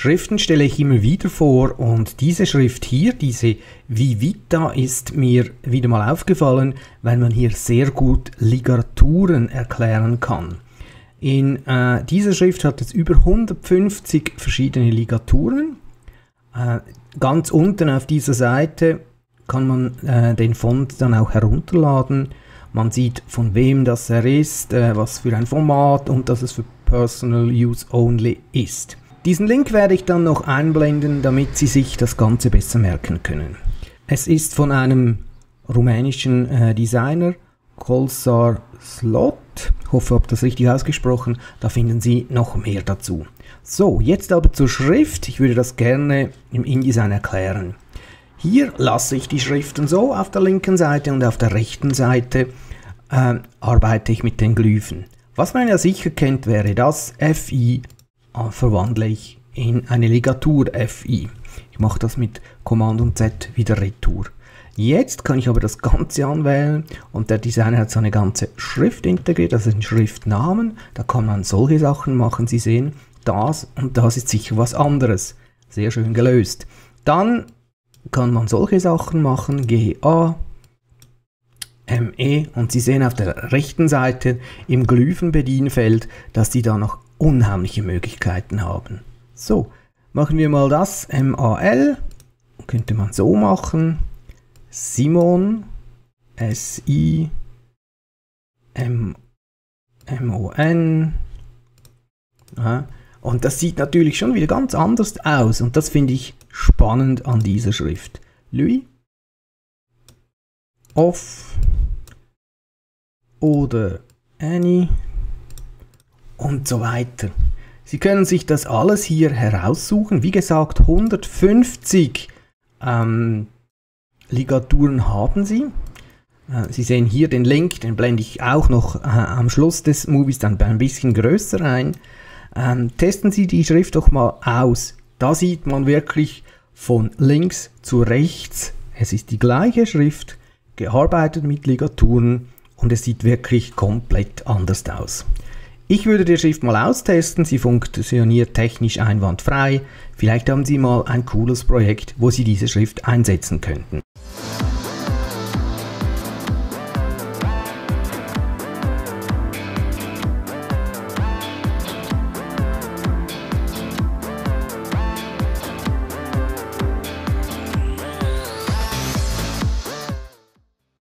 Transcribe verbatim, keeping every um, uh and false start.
Schriften stelle ich immer wieder vor und diese Schrift hier, diese Vivita, ist mir wieder mal aufgefallen, weil man hier sehr gut Ligaturen erklären kann. In äh, dieser Schrift hat es über hundertfünfzig verschiedene Ligaturen. Äh, ganz unten auf dieser Seite kann man äh, den Font dann auch herunterladen. Man sieht, von wem das er ist, äh, was für ein Format und dass es für Personal Use Only ist. Diesen Link werde ich dann noch einblenden, damit Sie sich das Ganze besser merken können. Es ist von einem rumänischen äh, Designer, Kolsar Slot. Ich hoffe, ich habe das richtig ausgesprochen. Da finden Sie noch mehr dazu. So, jetzt aber zur Schrift. Ich würde das gerne im InDesign erklären. Hier lasse ich die Schriften so auf der linken Seite und auf der rechten Seite äh, arbeite ich mit den Glyphen. Was man ja sicher kennt, wäre das F I äh, verwandle ich in eine Ligatur F I. Ich mache das mit Command und Z wieder Retour. Jetzt kann ich aber das Ganze anwählen und der Designer hat so eine ganze Schrift integriert, also den Schriftnamen. Da kann man solche Sachen machen. Sie sehen, das und das ist sicher was anderes. Sehr schön gelöst. Dann kann man solche Sachen machen, G A, M E, und Sie sehen auf der rechten Seite im Glyphenbedienfeld, dass die da noch unheimliche Möglichkeiten haben. So, machen wir mal das, M A L, könnte man so machen, Simon, S I M O N, ja. Und das sieht natürlich schon wieder ganz anders aus und das finde ich spannend an dieser Schrift. Louis, Off oder Annie und so weiter. Sie können sich das alles hier heraussuchen. Wie gesagt, hundertfünfzig ähm, Ligaturen haben Sie. Äh, Sie sehen hier den Link, den blende ich auch noch äh, am Schluss des Movies dann ein bisschen größer ein. Ähm, testen Sie die Schrift doch mal aus. Da sieht man wirklich von links zu rechts. Es ist die gleiche Schrift, gearbeitet mit Ligaturen und es sieht wirklich komplett anders aus. Ich würde die Schrift mal austesten. Sie funktioniert technisch einwandfrei. Vielleicht haben Sie mal ein cooles Projekt, wo Sie diese Schrift einsetzen könnten.